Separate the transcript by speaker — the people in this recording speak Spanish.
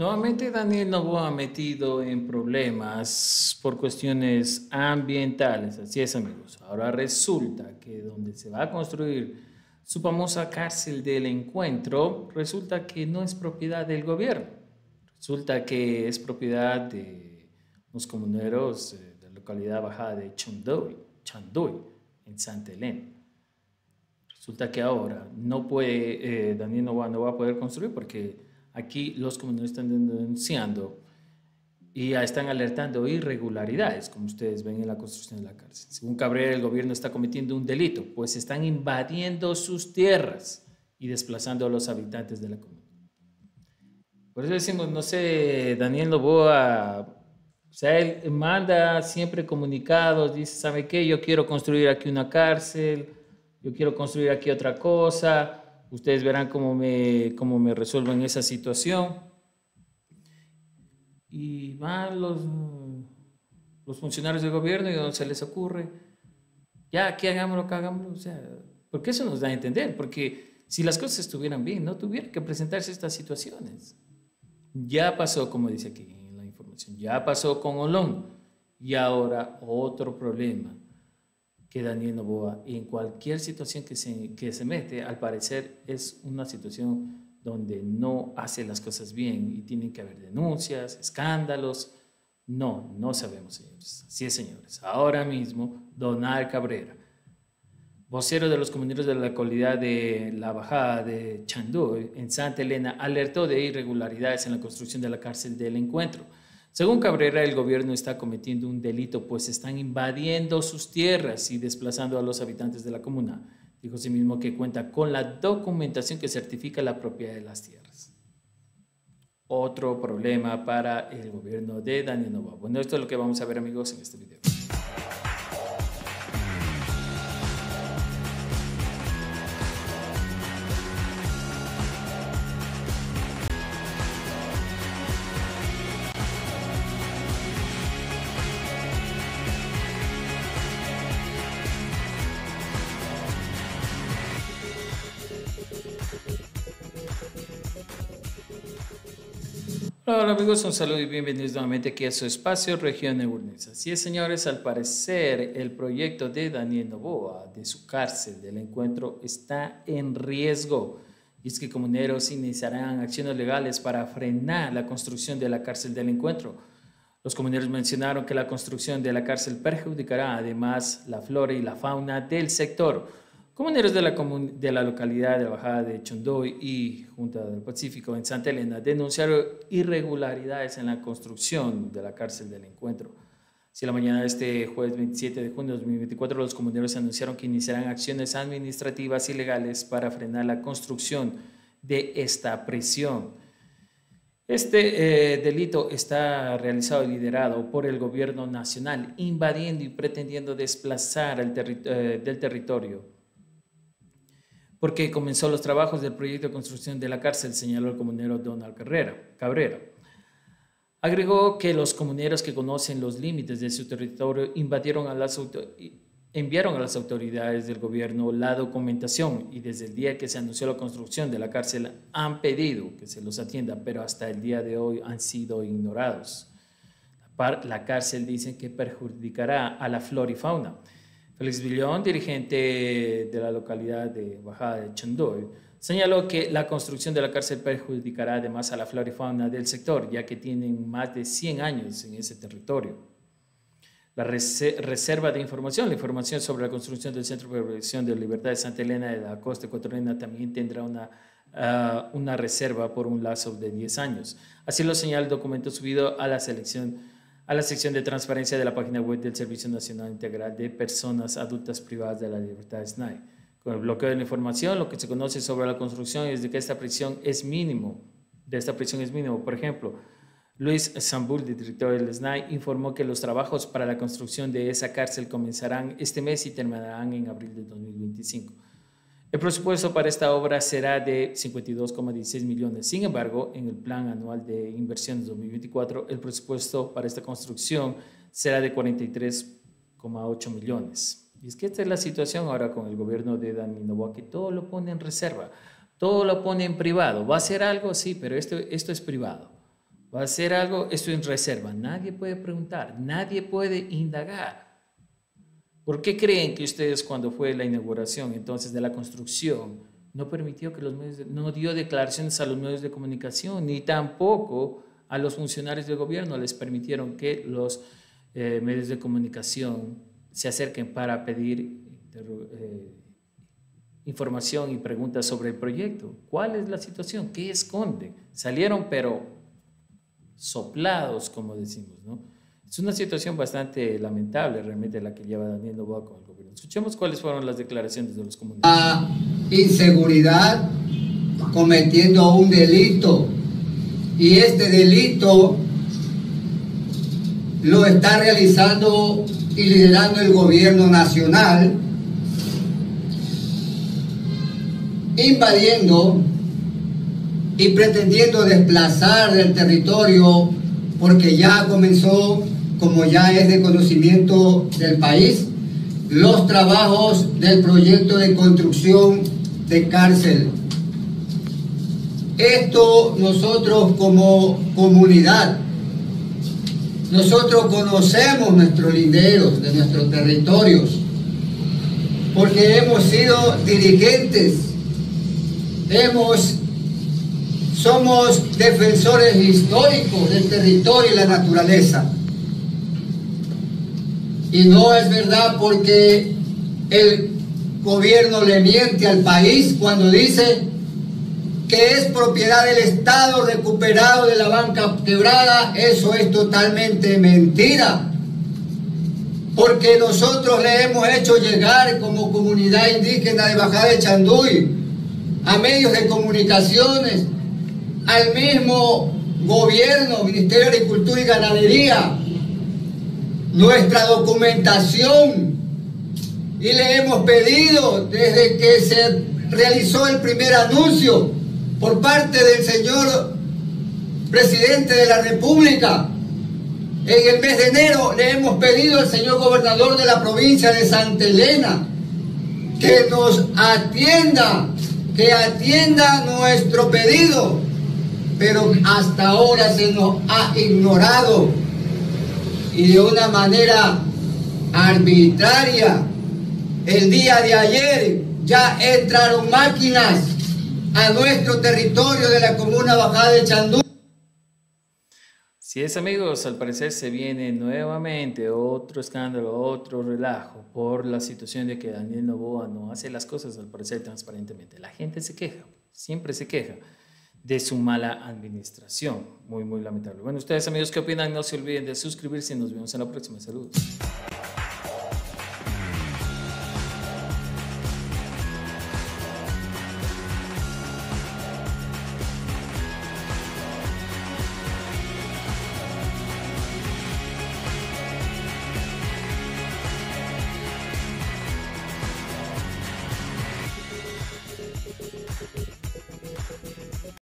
Speaker 1: Nuevamente Daniel Noboa metido en problemas por cuestiones ambientales. Así es, amigos. Ahora resulta que donde se va a construir su famosa cárcel del encuentro, resulta que no es propiedad del gobierno. Resulta que es propiedad de los comuneros de la localidad bajada de Chandoy, en Santa Elena. Resulta que ahora no puede, Daniel no va a poder construir porque aquí los comuneros están denunciando y ya están alertando irregularidades, como ustedes ven en la construcción de la cárcel. Según Cabrera, el gobierno está cometiendo un delito, pues están invadiendo sus tierras y desplazando a los habitantes de la comunidad. Por eso decimos, no sé, Daniel Noboa, o sea, él manda siempre comunicados, dice, ¿sabe qué? Yo quiero construir aquí una cárcel, yo quiero construir aquí otra cosa, ustedes verán cómo me resuelven esa situación. Y van los funcionarios del gobierno y donde se les ocurre, ya aquí hagámoslo, o sea, porque eso nos da a entender, porque si las cosas estuvieran bien, no tuvieran que presentarse estas situaciones. Ya pasó, como dice aquí en la información, ya pasó con Olón y ahora otro problema que Daniel Noboa, en cualquier situación que se mete, al parecer es una situación donde no hace las cosas bien y tienen que haber denuncias, escándalos. No, no sabemos, señores. Así es, señores. Ahora mismo, Donald Cabrera, vocero de los comuneros de la localidad de la Bajada de Chandoy, en Santa Elena, alertó de irregularidades en la construcción de la cárcel del encuentro. Según Cabrera, el gobierno está cometiendo un delito, pues están invadiendo sus tierras y desplazando a los habitantes de la comuna. Dijo asimismo que cuenta con la documentación que certifica la propiedad de las tierras. Otro problema para el gobierno de Daniel Noboa. Bueno, esto es lo que vamos a ver, amigos, en este video. Hola amigos, un saludo y bienvenidos nuevamente aquí a su espacio Región Eurnes. Así es, señores, al parecer el proyecto de Daniel Noboa de su cárcel del encuentro está en riesgo. Y es que comuneros iniciarán acciones legales para frenar la construcción de la cárcel del encuentro. Los comuneros mencionaron que la construcción de la cárcel perjudicará además la flora y la fauna del sector. Comuneros de la localidad de la Bajada de Chondoy y Junta del Pacífico en Santa Elena denunciaron irregularidades en la construcción de la cárcel del encuentro. Si la mañana de este jueves 27 de junio de 2024 los comuneros anunciaron que iniciarán acciones administrativas y legales para frenar la construcción de esta prisión. Este delito está realizado y liderado por el gobierno nacional, invadiendo y pretendiendo desplazar del territorio porque comenzó los trabajos del proyecto de construcción de la cárcel, señaló el comunero Donald Cabrera. Agregó que los comuneros que conocen los límites de su territorio enviaron a las autoridades del gobierno la documentación y desde el día que se anunció la construcción de la cárcel han pedido que se los atienda, pero hasta el día de hoy han sido ignorados. La cárcel dicen que perjudicará a la flora y fauna. Félix Villón, dirigente de la localidad de Bajada de Chandoy, señaló que la construcción de la cárcel perjudicará además a la flora y fauna del sector, ya que tienen más de 100 años en ese territorio. La reserva de información, la información sobre la construcción del Centro de Protección de Libertad de Santa Elena de la Costa Ecuatoriana también tendrá una reserva por un lazo de 10 años. Así lo señala el documento subido a la sección de transparencia de la página web del Servicio Nacional Integral de Personas Adultas Privadas de la Libertad, SNAI. Con el bloqueo de la información, lo que se conoce sobre la construcción es de que esta prisión es mínimo. Por ejemplo, Luis Zambul, director del SNAI, informó que los trabajos para la construcción de esa cárcel comenzarán este mes y terminarán en abril de 2025. El presupuesto para esta obra será de 52,16 millones. Sin embargo, en el Plan Anual de Inversiones 2024, el presupuesto para esta construcción será de 43,8 millones. Y es que esta es la situación ahora con el gobierno de Daniel Noboa, que todo lo pone en reserva, todo lo pone en privado. ¿Va a hacer algo? Sí, pero esto es privado. va a hacer algo, esto en reserva. Nadie puede preguntar, nadie puede indagar. ¿Por qué creen que ustedes cuando fue la inauguración entonces de la construcción no permitió que los medios, no dio declaraciones a los medios de comunicación, ni tampoco a los funcionarios del gobierno les permitieron que los medios de comunicación se acerquen para pedir información y preguntas sobre el proyecto? ¿Cuál es la situación? ¿Qué esconde? Salieron pero soplados, como decimos, ¿no? Es una situación bastante lamentable realmente la que lleva Daniel Noboa con el gobierno. Escuchemos cuáles fueron las declaraciones de los comunicadores.
Speaker 2: La inseguridad cometiendo un delito, y este delito lo está realizando y liderando el gobierno nacional, invadiendo y pretendiendo desplazar del territorio, porque ya comenzó, como ya es de conocimiento del país, los trabajos del proyecto de construcción de cárcel. Esto nosotros como comunidad, nosotros conocemos nuestros linderos de nuestros territorios, porque hemos sido dirigentes, somos defensores históricos del territorio y la naturaleza. Y no es verdad porque el gobierno le miente al país cuando dice que es propiedad del Estado recuperado de la banca quebrada. Eso es totalmente mentira, porque nosotros le hemos hecho llegar como comunidad indígena de Bajada de Chanduy a medios de comunicaciones, al mismo gobierno, Ministerio de Agricultura y Ganadería, nuestra documentación, y le hemos pedido desde que se realizó el primer anuncio por parte del señor presidente de la República en el mes de enero, le hemos pedido al señor gobernador de la provincia de Santa Elena que nos atienda, que atienda nuestro pedido, pero hasta ahora se nos ha ignorado y de una manera arbitraria. El día de ayer ya entraron máquinas a nuestro territorio de la comuna Bajada de Chanduy.
Speaker 1: Si es, amigos, al parecer se viene nuevamente otro escándalo, otro relajo por la situación de que Daniel Noboa no hace las cosas al parecer transparentemente. La gente se queja, siempre se queja de su mala administración. Muy, muy lamentable. Bueno, ustedes, amigos, ¿qué opinan? No se olviden de suscribirse y nos vemos en la próxima. Saludos.